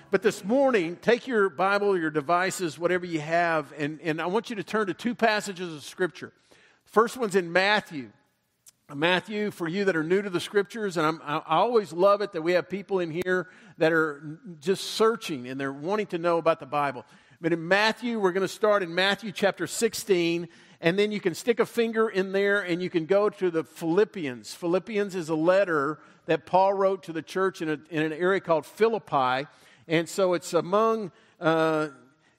But this morning, take your Bible, your devices, whatever you have, and I want you to turn to two passages of Scripture. First one's in Matthew. Matthew, for you that are new to the Scriptures, and I always love it that we have people in here that are just searching and they're wanting to know about the Bible. But in Matthew, we're going to start in Matthew chapter 16, and then you can stick a finger in there and you can go to the Philippians. Philippians is a letter that Paul wrote to the church in an area called Philippi. And so it's among, I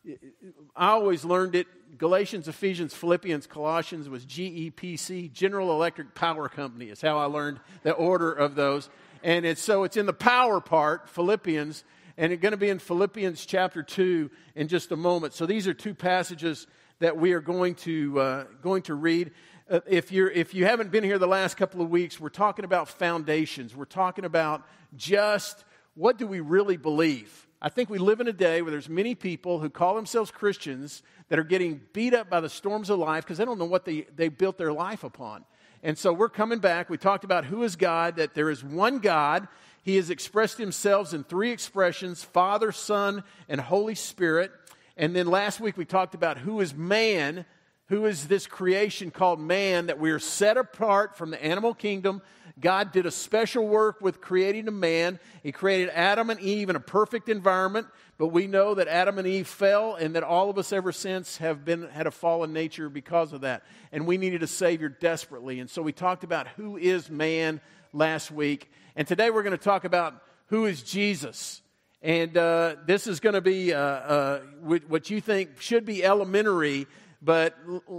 always learned it, Galatians, Ephesians, Philippians, Colossians was GEPC, General Electric Power Company is how I learned the order of those. And it's in the power part, Philippians, and it's going to be in Philippians chapter 2 in just a moment. So these are two passages that we are going to read. If you haven't been here the last couple of weeks, we're talking about foundations. We're talking about just what do we really believe? I think we live in a day where there's many people who call themselves Christians that are getting beat up by the storms of life because they don't know what they built their life upon. And so we're coming back. We talked about who is God, that there is one God. He has expressed himself in three expressions, Father, Son, and Holy Spirit. And then last week we talked about who is man, who is this creation called man, that we are set apart from the animal kingdom. God did a special work with creating a man. He created Adam and Eve in a perfect environment, but we know that Adam and Eve fell and that all of us ever since have had a fallen nature because of that. And we needed a Savior desperately. And so we talked about who is man last week. And today we're going to talk about who is Jesus. And this is going to be what you think should be elementary, but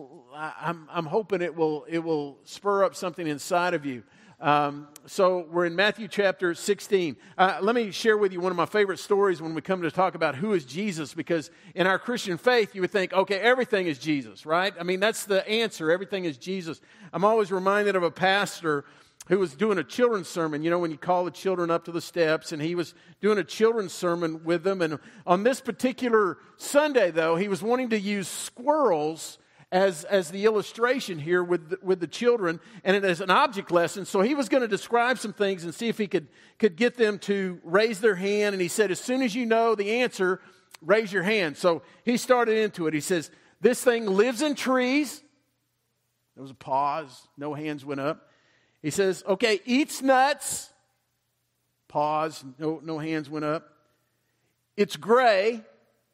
I'm hoping it will spur up something inside of you. So we're in Matthew chapter 16. Let me share with you one of my favorite stories when we come to talk about who is Jesus, because in our Christian faith, you would think, okay, everything is Jesus, right? I mean, that's the answer. Everything is Jesus. I'm always reminded of a pastor who was doing a children's sermon, when you call the children up to the steps, and he was doing a children's sermon with them. And on this particular Sunday, though, he was wanting to use squirrels as the illustration here with the children, and it is an object lesson. So he was going to describe some things and see if he could get them to raise their hand. And he said, as soon as you know the answer, raise your hand. So he started into it. He says, this thing lives in trees. There was a pause. No hands went up. He says, okay, eats nuts. Pause. No hands went up. It's gray.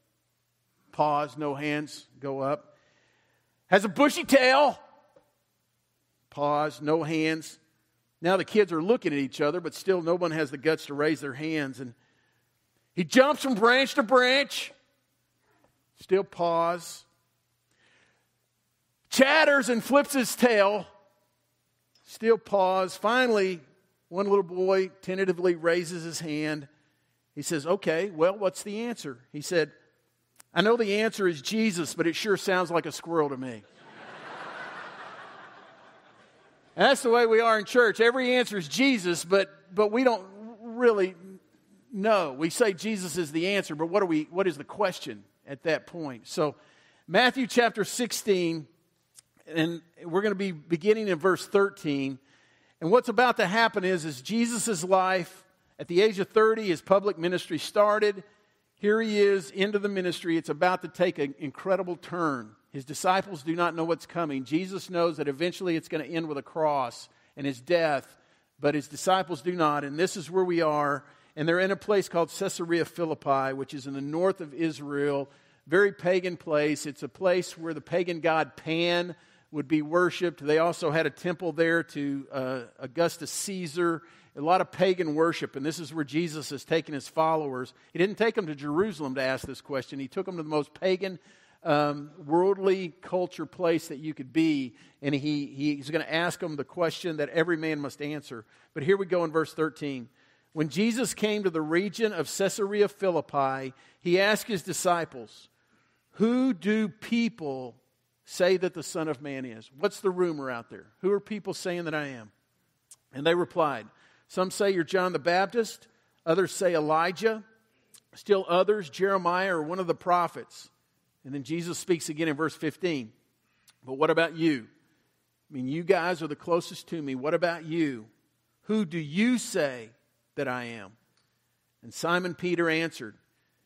Pause. No hands go up. Has a bushy tail. Pause. No hands. Now the kids are looking at each other, but still no one has the guts to raise their hands. And he jumps from branch to branch. Still pause. Chatters and flips his tail. Still pause. Finally, one little boy tentatively raises his hand. He says, okay, well, what's the answer? He said, I know the answer is Jesus, but it sure sounds like a squirrel to me. And that's the way we are in church. Every answer is Jesus, but we don't really know. We say Jesus is the answer, but what is the question at that point? So Matthew chapter 16, and we're going to be beginning in verse 13. And what's about to happen is Jesus' life, at the age of 30, his public ministry started. Here he is into the ministry. It's about to take an incredible turn. His disciples do not know what's coming. Jesus knows that eventually it's going to end with a cross and his death, but his disciples do not. And this is where we are. And they're in a place called Caesarea Philippi, which is in the north of Israel. Very pagan place. It's a place where the pagan god Pan would be worshipped. They also had a temple there to Augustus Caesar. A lot of pagan worship, and this is where Jesus has taken his followers. He didn't take them to Jerusalem to ask this question. He took them to the most pagan, worldly culture place that you could be, and he's going to ask them the question that every man must answer. But here we go in verse 13. When Jesus came to the region of Caesarea Philippi, he asked his disciples, who do people say that the Son of Man is? What's the rumor out there? Who are people saying that I am? And they replied, some say you're John the Baptist, others say Elijah, still others Jeremiah or one of the prophets. And then Jesus speaks again in verse 15. But what about you? I mean, you guys are the closest to me. What about you? Who do you say that I am? And Simon Peter answered,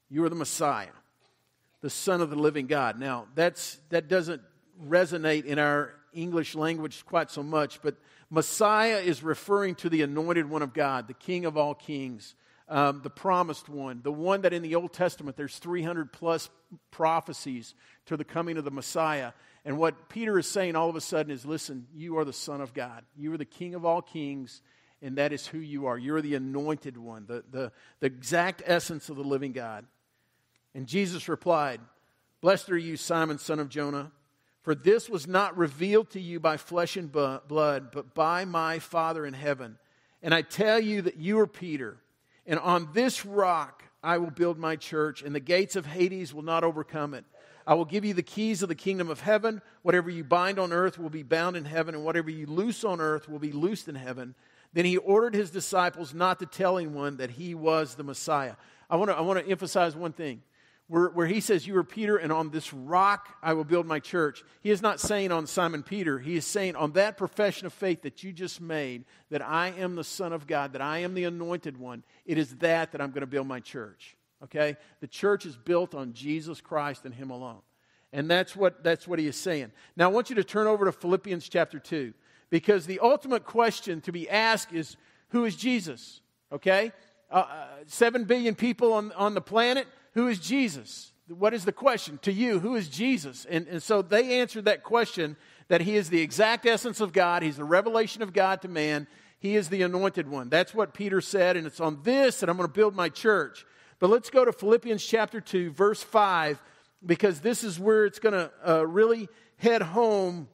You are the Messiah, the Son of the living God. Now, that doesn't resonate in our English language quite so much, but Messiah is referring to the anointed one of God, the King of all kings, the promised one, the one that in the Old Testament there's 300 plus prophecies to the coming of the Messiah. And what Peter is saying all of a sudden is, listen, you are the Son of God. You are the King of all kings, and that is who you are. You're the anointed one, the exact essence of the living God. And Jesus replied, "Blessed are you, Simon, son of Jonah, for this was not revealed to you by flesh and blood, but by my Father in heaven. And I tell you that you are Peter, and on this rock I will build my church, and the gates of Hades will not overcome it. I will give you the keys of the kingdom of heaven. Whatever you bind on earth will be bound in heaven, and whatever you loose on earth will be loosed in heaven." Then he ordered his disciples not to tell anyone that he was the Messiah. I want to emphasize one thing. Where he says, you are Peter, and on this rock I will build my church. He is not saying on Simon Peter. He is saying on that profession of faith that you just made, that I am the Son of God, that I am the anointed one. It is that I'm going to build my church. Okay? The church is built on Jesus Christ and Him alone. And that's what he is saying. Now I want you to turn over to Philippians chapter 2. Because the ultimate question to be asked is, who is Jesus? Okay? 7 billion people on the planet. Who is Jesus? What is the question? To you, who is Jesus? And so they answered that question, that He is the exact essence of God. He's the revelation of God to man. He is the anointed one. That's what Peter said, and it's on this that I'm going to build my church. But let's go to Philippians chapter 2, verse 5, because this is where it's going to really head home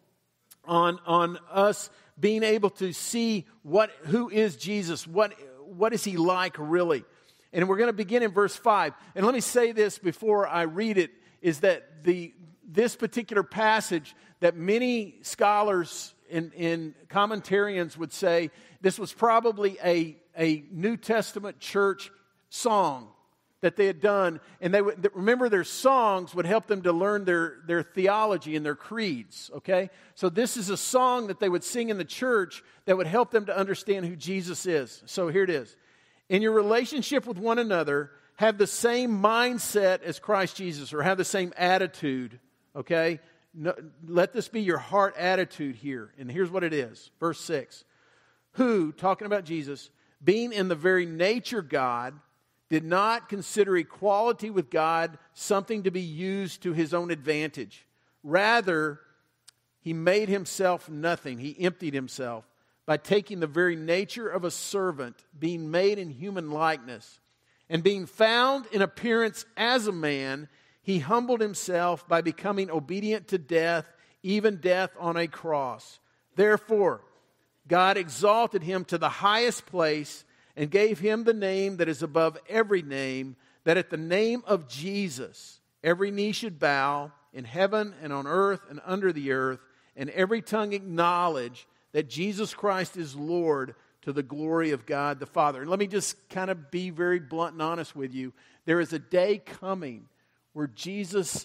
on us being able to see who is Jesus, what is He like really. And we're going to begin in verse 5. And let me say this before I read it, is that this particular passage that many scholars and commentarians would say this was probably a New Testament church song that they had done. And they would remember, their songs would help them to learn their theology and their creeds. Okay? So this is a song that they would sing in the church that would help them to understand who Jesus is. So here it is. In your relationship with one another, have the same mindset as Christ Jesus, or have the same attitude, okay? No, let this be your heart attitude here. And here's what it is. Verse 6. Who, talking about Jesus, being in the very nature God, did not consider equality with God something to be used to His own advantage. Rather, He made Himself nothing. He emptied Himself by taking the very nature of a servant, being made in human likeness. And being found in appearance as a man, He humbled Himself by becoming obedient to death, even death on a cross. Therefore, God exalted Him to the highest place and gave Him the name that is above every name, that at the name of Jesus every knee should bow, in heaven and on earth and under the earth, and every tongue acknowledge that Jesus Christ is Lord, to the glory of God the Father. And let me just kind of be very blunt and honest with you. There is a day coming where Jesus,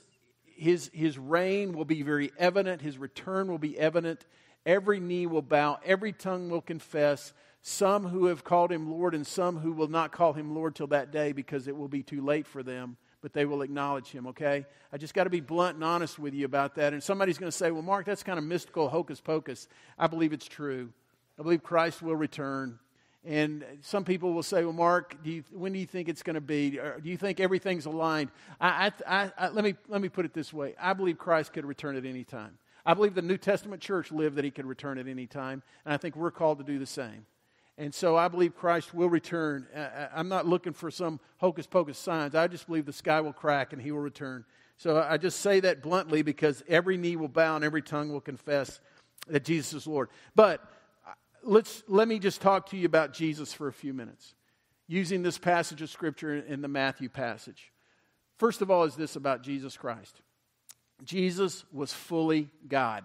his reign will be very evident. His return will be evident. Every knee will bow. Every tongue will confess. Some who have called Him Lord, and some who will not call Him Lord till that day, because it will be too late for them. But they will acknowledge Him, okay? I just got to be blunt and honest with you about that. And somebody's going to say, well, Mark, that's kind of mystical, hocus pocus. I believe it's true. I believe Christ will return. And some people will say, well, Mark, when do you think it's going to be? Or do you think everything's aligned? Let me put it this way. I believe Christ could return at any time. I believe the New Testament church lived that He could return at any time. And I think we're called to do the same. And so I believe Christ will return. I'm not looking for some hocus pocus signs. I just believe the sky will crack and He will return. So I just say that bluntly, because every knee will bow and every tongue will confess that Jesus is Lord. But let me just talk to you about Jesus for a few minutes, using this passage of Scripture in the Matthew passage. First of all is this about Jesus Christ. Jesus was fully God.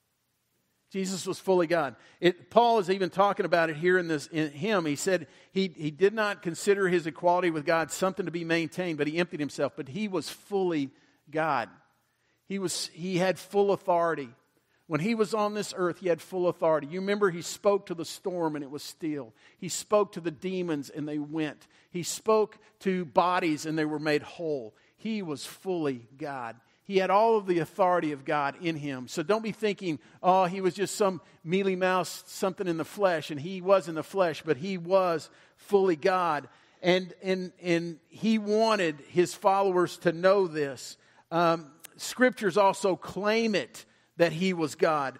Jesus was fully God. Paul is even talking about it here in him. He said he did not consider His equality with God something to be maintained, but He emptied Himself. But He was fully God. He had full authority. When he was on this earth, he had full authority. You remember he spoke to the storm and it was still. He spoke to the demons and they went. He spoke to bodies and they were made whole. He was fully God. He had all of the authority of God in him. So don't be thinking, oh, he was just some mealy mouse, something in the flesh. And he was in the flesh, but he was fully God. And he wanted his followers to know this. Scriptures also claim it, that he was God.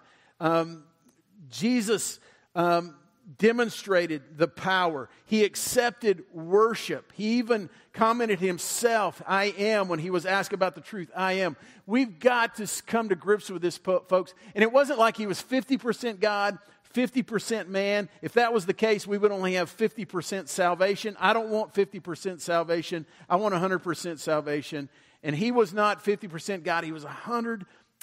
Jesus demonstrated the power. He accepted worship. He even commented himself, I am, when he was asked about the truth, I am. We've got to come to grips with this, folks. And it wasn't like he was 50% God, 50% man. If that was the case, we would only have 50% salvation. I don't want 50% salvation. I want 100% salvation. And he was not 50% God. He was 100%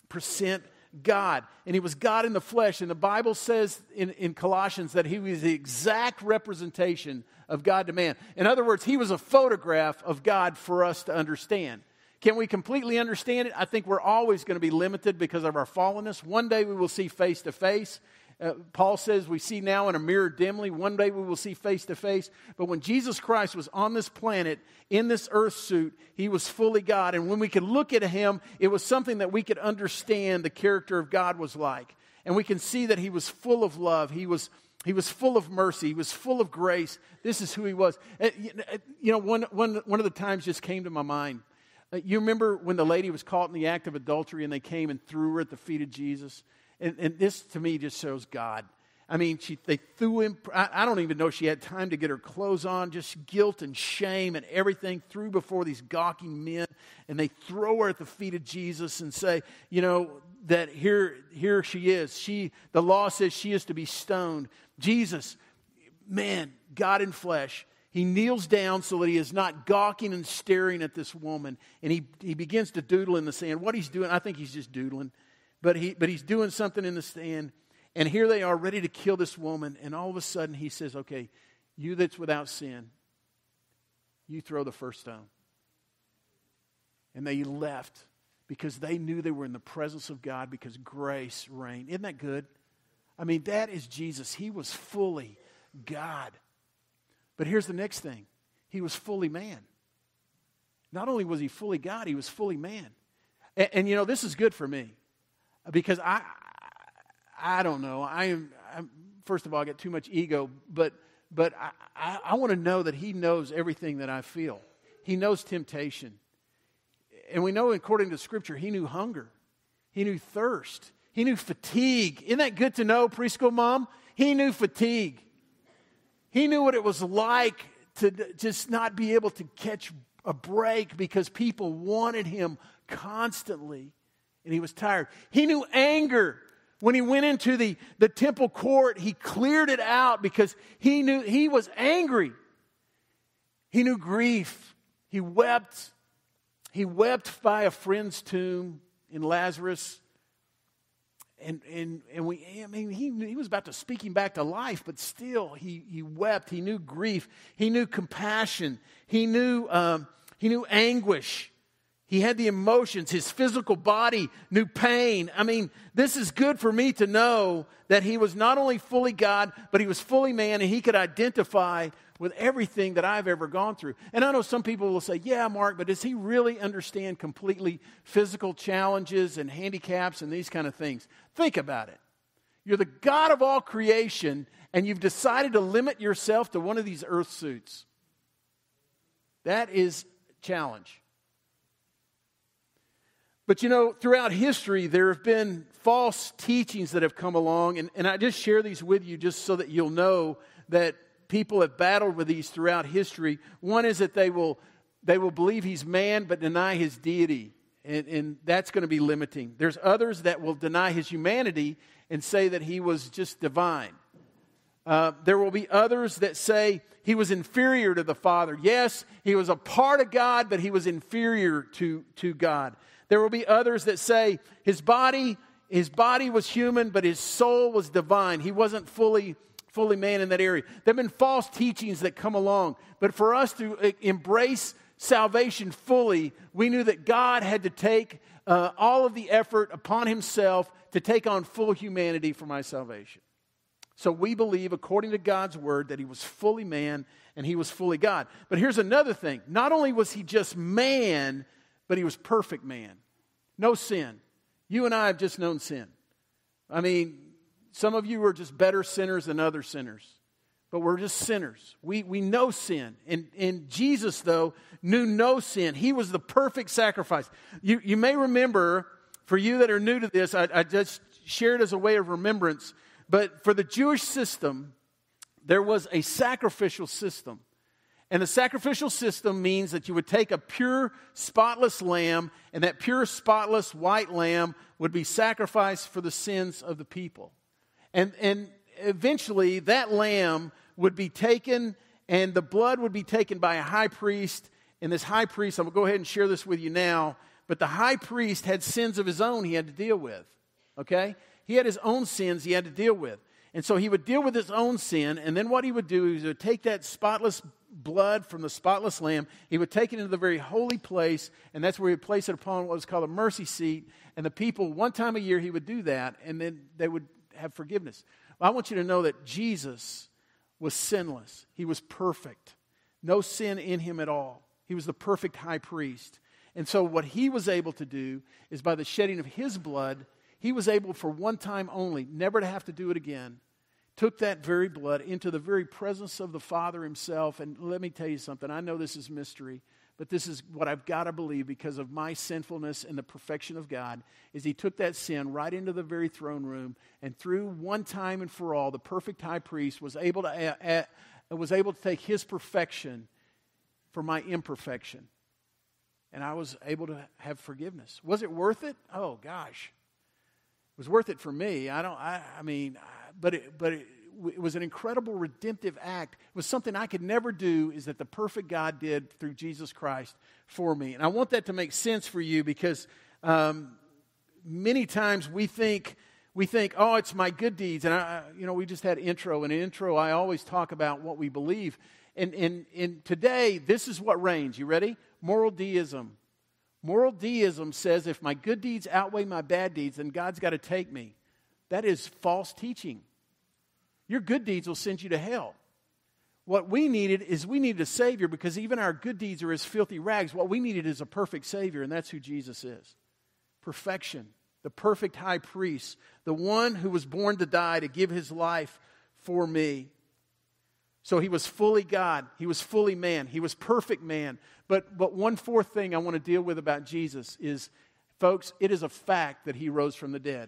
God. And he was God in the flesh. And the Bible says in Colossians that he was the exact representation of God to man. In other words, he was a photograph of God for us to understand. Can we completely understand it? I think we're always going to be limited because of our fallenness. One day we will see face to face. Paul says we see now in a mirror dimly. One day we will see face to face. But when Jesus Christ was on this planet, in this earth suit, he was fully God. And when we could look at him, it was something that we could understand the character of God was like. And we can see that he was full of love. He was full of mercy. He was full of grace. This is who he was. You know, one of the times just came to my mind. You remember when the lady was caught in the act of adultery and they came and threw her at the feet of Jesus? And this, to me, just shows God. I mean, they threw him. I don't even know if she had time to get her clothes on. Just guilt and shame and everything threw before these gawking men. And they throw her at the feet of Jesus and say, you know, that here she is. The law says she is to be stoned. Jesus, man, God in flesh. He kneels down so that he is not gawking and staring at this woman. And he begins to doodle in the sand. What he's doing, I think he's just doodling. But he's doing something in the sand. And here they are ready to kill this woman. And all of a sudden he says, okay, you that's without sin, you throw the first stone. And they left because they knew they were in the presence of God because grace reigned. Isn't that good? I mean, that is Jesus. He was fully God. But here's the next thing. He was fully man. Not only was he fully God, he was fully man. And you know, this is good for me. Because I don't know. I'm first of all, I got too much ego, but I want to know that he knows everything that I feel. He knows temptation. And we know according to Scripture, he knew hunger. He knew thirst. He knew fatigue. Isn't that good to know, preschool mom? He knew fatigue. He knew what it was like to just not be able to catch a break because people wanted him constantly. And he was tired. He knew anger. When he went into the temple court, he cleared it out because he knew he was angry. He knew grief. He wept. He wept by a friend's tomb in Lazarus. And he was about to speak him back to life, but still he wept. He knew grief. He knew compassion. He knew anguish. He had the emotions. His physical body knew pain. I mean, this is good for me to know that he was not only fully God, but he was fully man, and he could identify with everything that I've ever gone through. And I know some people will say, yeah, Mark, but does he really understand completely physical challenges and handicaps and these kind of things? Think about it. You're the God of all creation, and you've decided to limit yourself to one of these earth suits. That is a challenge. But you know, throughout history, there have been false teachings that have come along, and I just share these with you just so that you'll know that people have battled with these throughout history. One is that they will believe he's man but deny his deity, and that's going to be limiting. There's others that will deny his humanity and say that he was just divine. There will be others that say he was inferior to the Father. Yes, he was a part of God, but he was inferior to God. There will be others that say his body was human, but his soul was divine. He wasn't fully man in that area. There have been false teachings that come along. But for us to embrace salvation fully, we knew that God had to take all of the effort upon himself to take on full humanity for my salvation. So we believe, according to God's word, that he was fully man and he was fully God. But here's another thing. Not only was he just man, but he was perfect man. No sin. You and I have just known sin. I mean, some of you are just better sinners than other sinners. But we're just sinners. We know sin. And Jesus, though, knew no sin. He was the perfect sacrifice. You may remember, for you that are new to this, I just shared as a way of remembrance, but for the Jewish system, there was a sacrificial system. And the sacrificial system means that you would take a pure, spotless lamb, and that pure, spotless white lamb would be sacrificed for the sins of the people. And eventually, that lamb would be taken, and the blood would be taken by a high priest. And this high priest, I'm going to go ahead and share this with you now, but the high priest had sins of his own he had to deal with. Okay? He had his own sins he had to deal with. And so he would deal with his own sin, and then what he would do is he would take that spotless blood from the spotless lamb, he would take it into the very holy place, and that's where he would place it upon what was called a mercy seat. And the people, one time a year, he would do that, and then they would have forgiveness. Well, I want you to know that Jesus was sinless. He was perfect. No sin in him at all. He was the perfect high priest. And so what he was able to do is by the shedding of his blood, he was able for one time only, never to have to do it again, took that very blood into the very presence of the Father himself. And let me tell you something. I know this is mystery, but this is what I've got to believe because of my sinfulness and the perfection of God, is he took that sin right into the very throne room, and through one time and for all, the perfect high priest was able to take his perfection for my imperfection. And I was able to have forgiveness. Was it worth it? Oh, gosh. It was worth it for me. But it was an incredible redemptive act. It was something I could never do, is that the perfect God did through Jesus Christ for me. And I want that to make sense for you because many times we think, oh, it's my good deeds. And we just had intro. And in intro, I always talk about what we believe. And today, this is what reigns. You ready? Moral deism. Moral deism says if my good deeds outweigh my bad deeds, then God's got to take me. That is false teaching. Your good deeds will send you to hell. What we needed a Savior, because even our good deeds are as filthy rags. What we needed is a perfect Savior, and that's who Jesus is. Perfection. The perfect high priest. The one who was born to die to give his life for me. So he was fully God. He was fully man. He was perfect man. But one fourth thing I want to deal with about Jesus is, folks, it is a fact that he rose from the dead.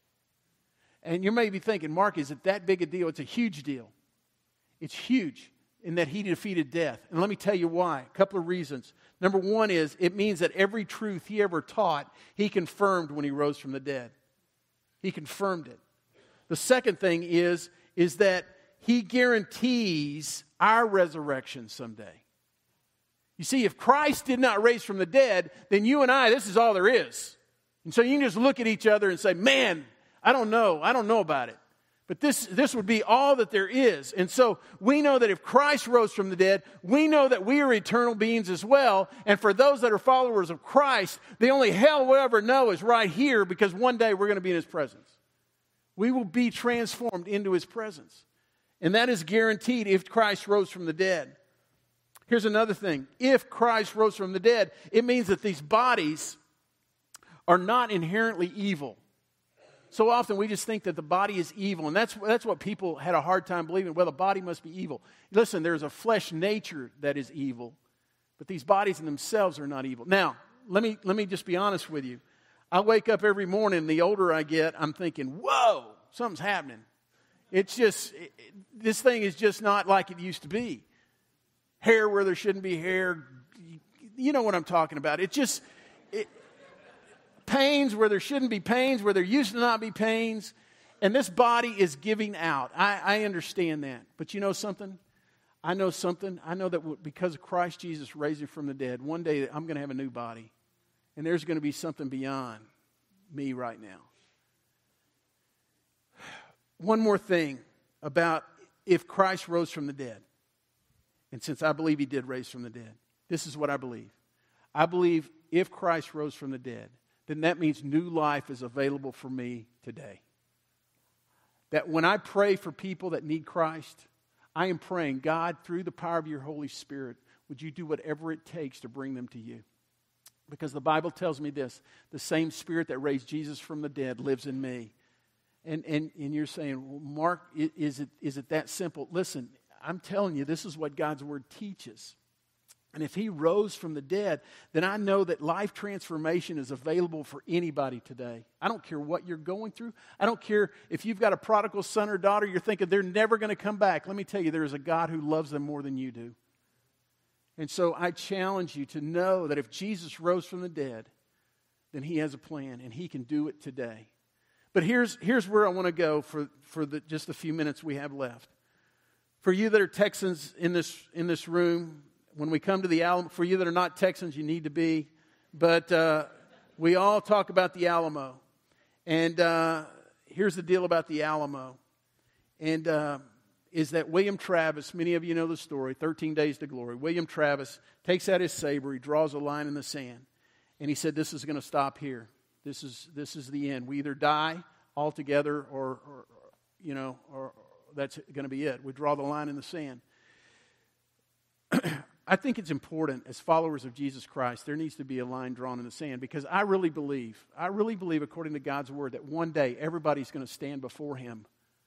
And you may be thinking, Mark, is it that big a deal? It's a huge deal. It's huge in that he defeated death. And let me tell you why. A couple of reasons. Number one is it means that every truth he ever taught, he confirmed when he rose from the dead. He confirmed it. The second thing is that he guarantees our resurrection someday. You see, if Christ did not raise from the dead, then you and I, this is all there is. And so you can just look at each other and say, man, I don't know about it. But this would be all that there is. And so we know that if Christ rose from the dead, we know that we are eternal beings as well. And for those that are followers of Christ, the only hell we'll ever know is right here, because one day we're going to be in his presence. We will be transformed into his presence. And that is guaranteed if Christ rose from the dead. Here's another thing. If Christ rose from the dead, it means that these bodies are not inherently evil. So often we just think that the body is evil, and that's what people had a hard time believing. Well, the body must be evil. Listen, there's a flesh nature that is evil, but these bodies in themselves are not evil. Now, let me just be honest with you. I wake up every morning, the older I get, I'm thinking, whoa, something's happening. It's just, this thing is just not like it used to be. Hair where there shouldn't be hair. You know what I'm talking about. Pains where there shouldn't be pains, where there used to not be pains. And this body is giving out. I understand that. But you know something? I know something. I know that because of Christ Jesus raising from the dead, one day I'm going to have a new body. And there's going to be something beyond me right now. One more thing about if Christ rose from the dead. And since I believe he did raise from the dead, this is what I believe. I believe if Christ rose from the dead, then that means new life is available for me today. That when I pray for people that need Christ, I am praying, God, through the power of your Holy Spirit, would you do whatever it takes to bring them to you? Because the Bible tells me this, the same Spirit that raised Jesus from the dead lives in me. And you're saying, well, Mark, is it that simple? Listen, I'm telling you, this is what God's Word teaches. And if He rose from the dead, then I know that life transformation is available for anybody today. I don't care what you're going through. I don't care if you've got a prodigal son or daughter, you're thinking they're never going to come back. Let me tell you, there is a God who loves them more than you do. And so I challenge you to know that if Jesus rose from the dead, then He has a plan, and He can do it today. But here's where I want to go for just the few minutes we have left. For you that are Texans in this room, when we come to the Alamo, for you that are not Texans, you need to be. But we all talk about the Alamo. And here's the deal about the Alamo. And is that William Travis, many of you know the story, 13 Days to Glory. William Travis takes out his saber, he draws a line in the sand. And he said, this is going to stop here. This is the end. We either die altogether or that's going to be it. We draw the line in the sand. I think it's important as followers of Jesus Christ, there needs to be a line drawn in the sand, because I really believe according to God's Word that one day everybody's going to stand before Him.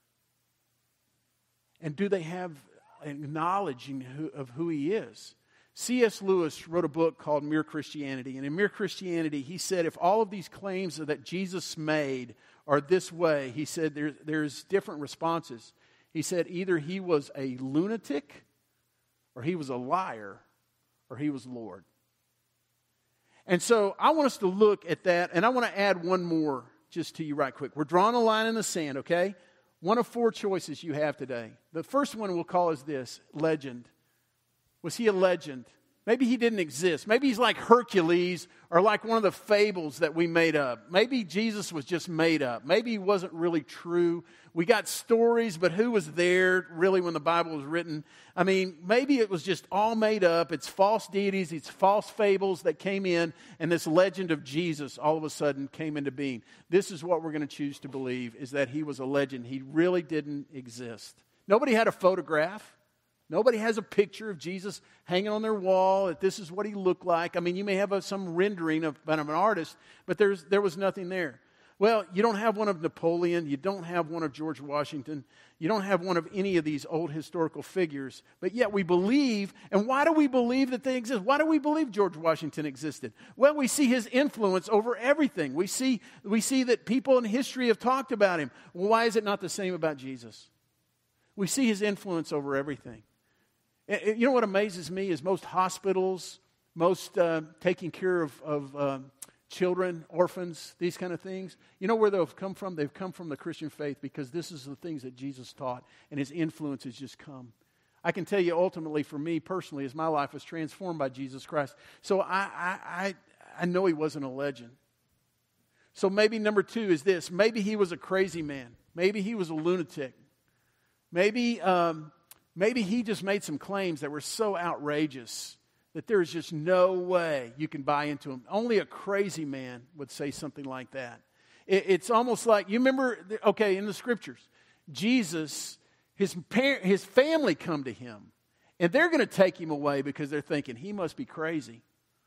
And do they have a knowledge of who He is? C.S. Lewis wrote a book called Mere Christianity. And in Mere Christianity, he said if all of these claims that Jesus made are this way, he said there's different responses. He said either He was a lunatic, or He was a liar, or He was Lord. And so I want us to look at that, and I want to add one more just to you right quick. We're drawing a line in the sand, okay? One of four choices you have today. The first one we'll call is this, legend. Was He a legend? Maybe He didn't exist. Maybe He's like Hercules or like one of the fables that we made up. Maybe Jesus was just made up. Maybe He wasn't really true. We got stories, but who was there really when the Bible was written? I mean, maybe it was just all made up. It's false deities, it's false fables that came in, and this legend of Jesus all of a sudden came into being. This is what we're going to choose to believe, is that He was a legend. He really didn't exist. Nobody had a photograph. Nobody has a picture of Jesus hanging on their wall, that this is what He looked like. I mean, you may have some rendering of an artist, but there was nothing there. Well, you don't have one of Napoleon. You don't have one of George Washington. You don't have one of any of these old historical figures. But yet we believe, and why do we believe that they exist? Why do we believe George Washington existed? Well, we see his influence over everything. We see that people in history have talked about him. Well, why is it not the same about Jesus? We see His influence over everything. You know what amazes me is most hospitals, most taking care of children, orphans, these kind of things. You know where they've come from? They've come from the Christian faith, because this is the things that Jesus taught, and His influence has just come. I can tell you ultimately for me personally, as my life was transformed by Jesus Christ. So I know He wasn't a legend. So maybe number two is this. Maybe He was a crazy man. Maybe He was a lunatic. Maybe He just made some claims that were so outrageous that there's just no way you can buy into them. Only a crazy man would say something like that. It's almost like, you remember, okay, in the Scriptures, Jesus, his family come to Him, and they're going to take Him away because they're thinking, he must be crazy.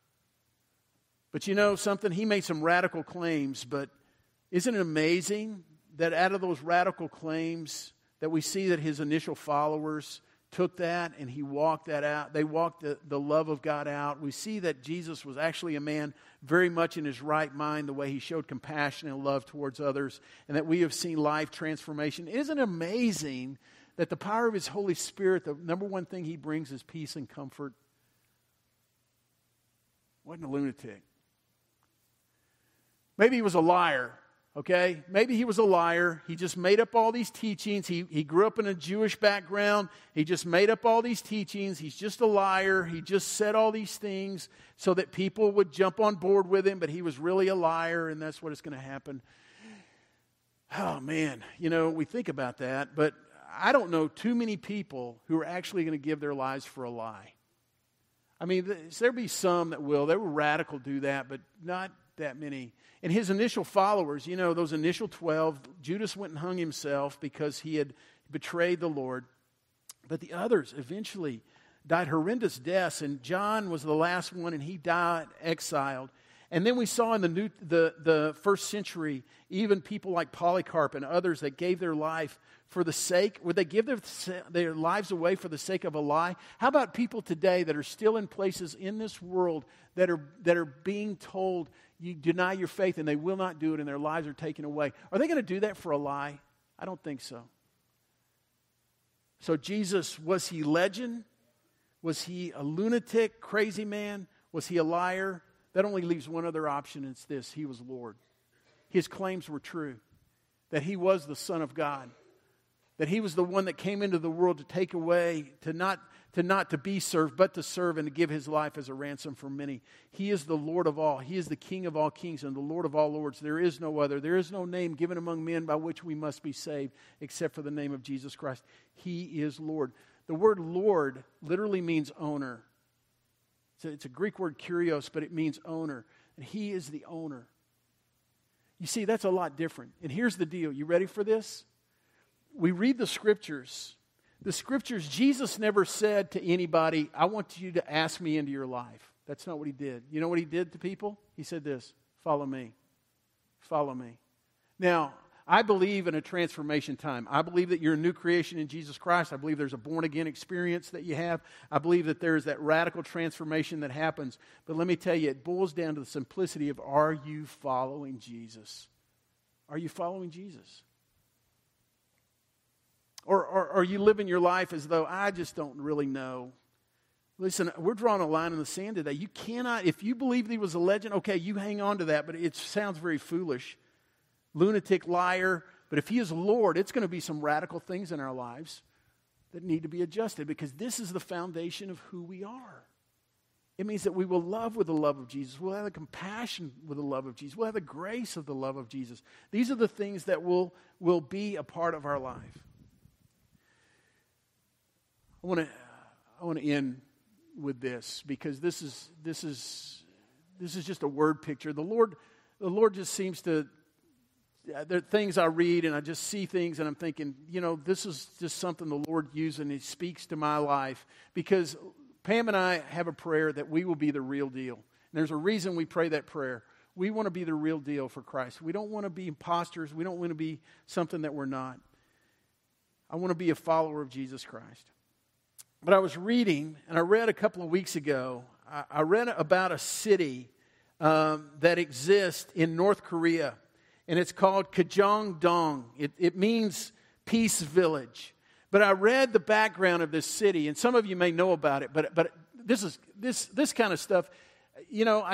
But you know something? He made some radical claims, but isn't it amazing that out of those radical claims that we see that His initial followers took that and He walked that out. They walked the love of God out. We see that Jesus was actually a man very much in his right mind, the way He showed compassion and love towards others, and that we have seen life transformation. Isn't it amazing that the power of His Holy Spirit, the number one thing He brings is peace and comfort? Wasn't a lunatic. Maybe he was a liar. Okay, maybe he was a liar. He just made up all these teachings. He grew up in a Jewish background. He just made up all these teachings. He's just a liar. He just said all these things so that people would jump on board with him, but he was really a liar, and that's what is going to happen. Oh, man, we think about that, but I don't know too many people who are actually going to give their lives for a lie. I mean, there'll be some that will. They will radical do that, but not that many. And his initial followers, you know, those initial 12, Judas went and hung himself because he had betrayed the Lord. But the others eventually died horrendous deaths, and John was the last one, and he died exiled. And then we saw in the first century, even people like Polycarp and others that gave their life for the sake, would they give their lives away for the sake of a lie? How about people today that are still in places in this world that are being told, you deny your faith and they will not do it and their lives are taken away? Are they going to do that for a lie? I don't think so. So Jesus, was he legend? Was he a lunatic, crazy man? Was he a liar? That only leaves one other option, and it's this: he was Lord. His claims were true, that he was the Son of God, that he was the one that came into the world to take away, to not to be served, but to serve and to give his life as a ransom for many. He is the Lord of all. He is the King of all kings and the Lord of all lords. There is no other. There is no name given among men by which we must be saved except for the name of Jesus Christ. He is Lord. The word Lord literally means owner. It's a Greek word, kurios, but it means owner. And he is the owner. You see, that's a lot different. And here's the deal. You ready for this? We read the Scriptures. The Scriptures, Jesus never said to anybody, I want you to ask me into your life. That's not what he did. You know what he did to people? He said this: follow me. Follow me. Now, I believe in a transformation time. I believe that you're a new creation in Jesus Christ. I believe there's a born-again experience that you have. I believe that there's that radical transformation that happens. But let me tell you, it boils down to the simplicity of, are you following Jesus? Are you following Jesus? Or are you living your life as though, I just don't really know? Listen, we're drawing a line in the sand today. You cannot, if you believe he was a legend, okay, you hang on to that, but it sounds very foolish. Lunatic, liar. But if he is Lord, it's going to be some radical things in our lives that need to be adjusted, because this is the foundation of who we are. It means that we will love with the love of Jesus. We'll have the compassion with the love of Jesus. We'll have the grace of the love of Jesus. These are the things that will be a part of our life. I want to end with this, because this is just a word picture. The Lord just seems to. There are things I read and I just see things and I'm thinking, you know, this is just something the Lord used and he speaks to my life, because Pam and I have a prayer that we will be the real deal. And there's a reason we pray that prayer. We want to be the real deal for Christ. We don't want to be imposters. We don't want to be something that we're not. I want to be a follower of Jesus Christ. But I was reading, and I read a couple of weeks ago, I read about a city that exists in North Korea. And it's called Kajong-dong. It means peace village. But I read the background of this city, and some of you may know about it. But this kind of stuff, you know,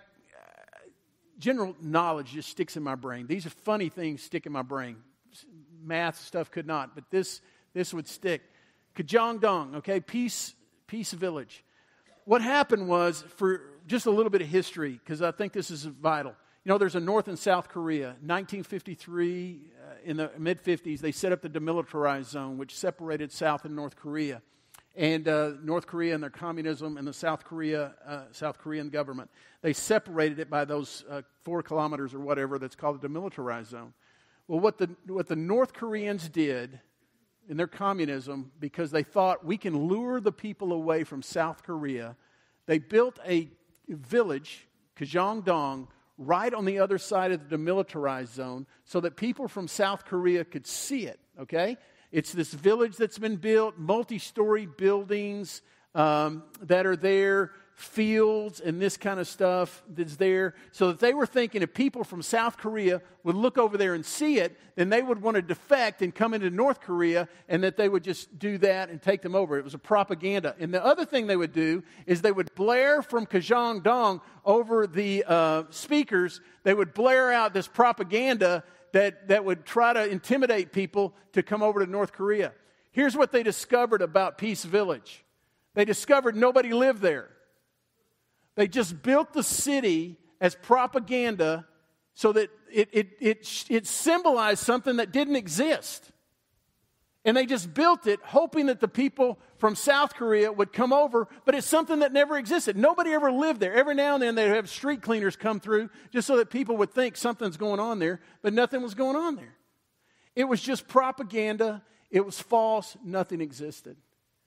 general knowledge just sticks in my brain. These are funny things stick in my brain. Math stuff could not, but this would stick. Kajong-dong, okay, peace village. What happened was, for just a little bit of history, because I think this is vital. You know, there's a North and South Korea. 1953, in the mid-50s, they set up the demilitarized zone, which separated South and North Korea. And North Korea and their communism, and the South Korean government, they separated it by those 4 kilometers or whatever that's called the demilitarized zone. Well, what the North Koreans did in their communism, because they thought we can lure the people away from South Korea, they built a village, Kajong-dong, right on the other side of the demilitarized zone, so that people from South Korea could see it, okay? It's this village that's been built, multi-story buildings that are there, fields and this kind of stuff that's there, so that they were thinking if people from South Korea would look over there and see it, then they would want to defect and come into North Korea, and that they would just do that and take them over. It was a propaganda. And the other thing they would do is they would blare from Kajong-dong over the speakers. They would blare out this propaganda that would try to intimidate people to come over to North Korea. Here's what they discovered about Peace Village. They discovered nobody lived there. They just built the city as propaganda so that it symbolized something that didn't exist. And they just built it hoping that the people from South Korea would come over, but it's something that never existed. Nobody ever lived there. Every now and then they'd have street cleaners come through just so that people would think something's going on there, but nothing was going on there. It was just propaganda. It was false. Nothing existed.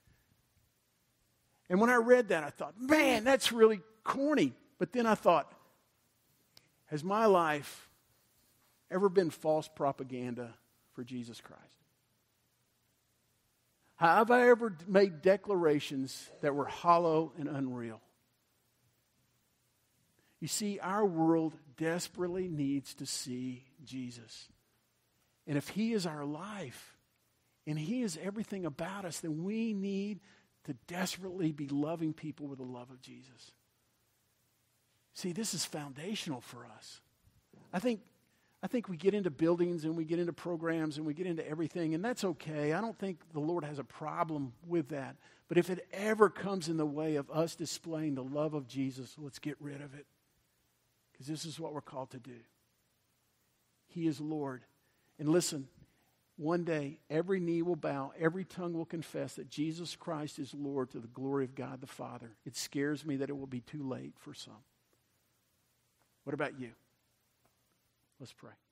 And when I read that, I thought, man, that's really corny. But then I thought, has my life ever been false propaganda for Jesus Christ? Have I ever made declarations that were hollow and unreal? You see, our world desperately needs to see Jesus. And if He is our life, and He is everything about us, then we need to desperately be loving people with the love of Jesus. See, this is foundational for us. I think we get into buildings and we get into programs and we get into everything, and that's okay. I don't think the Lord has a problem with that. But if it ever comes in the way of us displaying the love of Jesus, let's get rid of it. Because this is what we're called to do. He is Lord. And listen, one day every knee will bow, every tongue will confess that Jesus Christ is Lord to the glory of God the Father. It scares me that it will be too late for some. What about you? Let's pray.